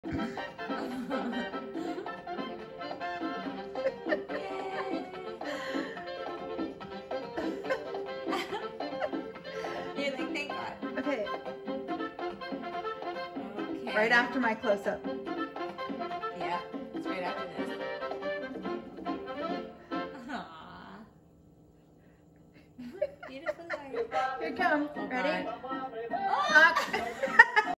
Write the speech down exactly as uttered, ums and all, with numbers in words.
You're like, thank God. Okay. Okay. Right after my close-up. Yeah, it's right after this. Aww. Beautiful life. Here it comes. Oh, Ready? God. Ah.